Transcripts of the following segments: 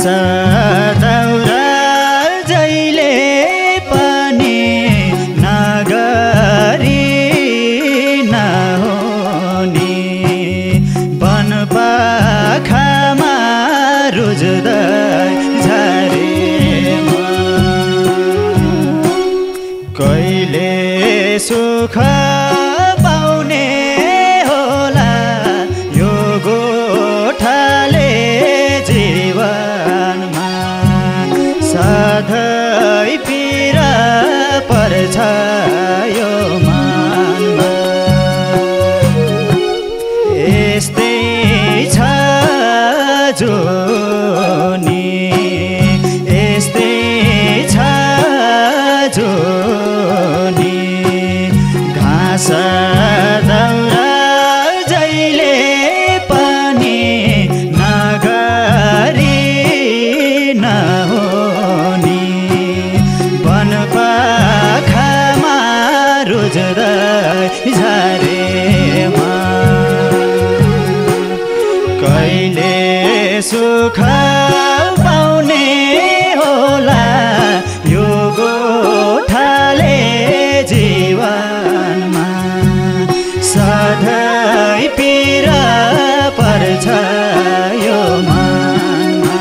दाउरा जहिले पनि नगरी नहुने वनपाखामा रुज्दै झरेमा कहिले सुख पाउने होला यो गोठाले जीवनमा सधैँ पीडा पर्छ यो मनमा यस्तै छ जोनी यस्तै छ जोनी घाँस दाउरा जहिले पनि नगरी नहुने वनपाखामा रुज्दै झरेमा कहिले सुख पाउने होला यो गोठाले जीवनमा सधैँ पीडा पर्छ यो मनमा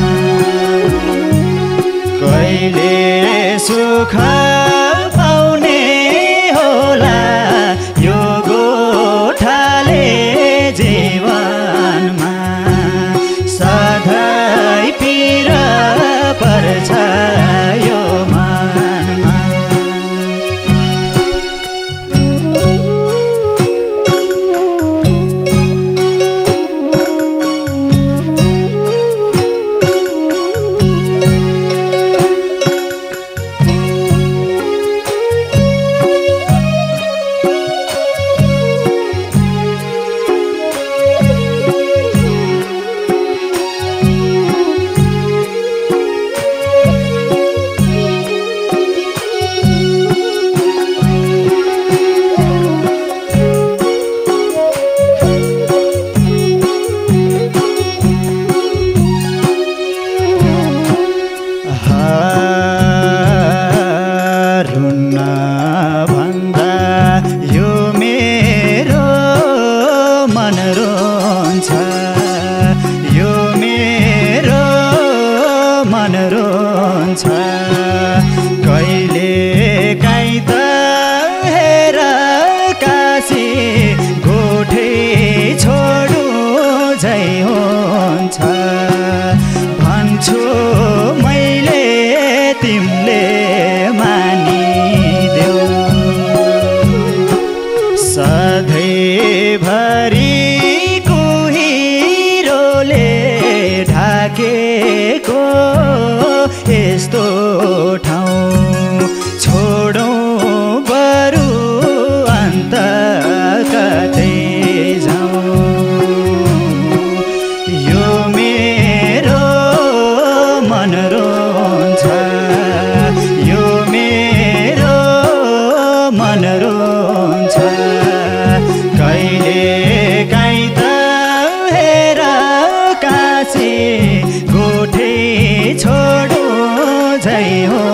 कहिले सुख पाउने होला यो गोठाले जीवनमा सधैँ पीडा पर्छ यो मनमा भन्दा यो मेरो मन रोन्छ यो मेरो मन रोन्छ कहिले काहीँ त हेर काशी गोठे छोडु झै हुन्छ भन्छु मैले तिमीले मानिदेऊ सधैँभरि कुहिरोले ढाकेको यस्तो ठाउँ छोडौँ बरु अन्त कतै जाउँ यो मेरो मन रोन्छ यो मेरो मन रोन्छ कहिले काहीँ त हेर काशी गोठे छोडु झै हो